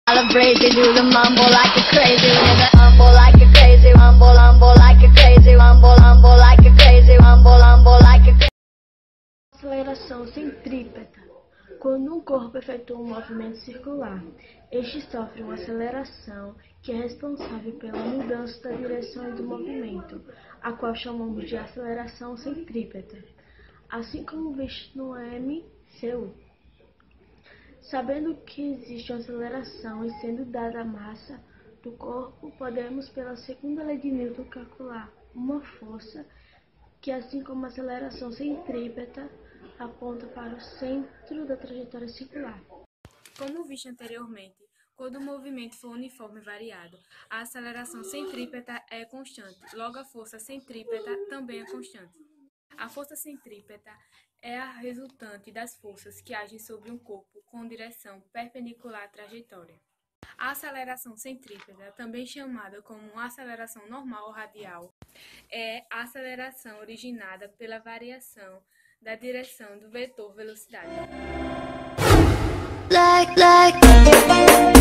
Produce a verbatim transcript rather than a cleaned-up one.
Celebrate, do the mumble like a crazy, rumble like a crazy, rumble, rumble like a crazy, rumble, rumble like a crazy, rumble, rumble like a crazy. Aceleração centrípeta. Quando um corpo efetua um movimento circular, este sofre uma aceleração que é responsável pela mudança da direção do movimento, a qual chamamos de aceleração centrípeta, assim como visto no M C U. Sabendo que existe uma aceleração e sendo dada a massa do corpo, podemos, pela segunda lei de Newton, calcular uma força que, assim como a aceleração centrípeta, aponta para o centro da trajetória circular. Como visto anteriormente, quando o movimento for uniforme e variado, a aceleração centrípeta é constante, logo a força centrípeta também é constante. A força centrípeta é a resultante das forças que agem sobre um corpo com direção perpendicular à trajetória. A aceleração centrípeta, também chamada como aceleração normal ou radial, é a aceleração originada pela variação da direção do vetor velocidade. Like, like.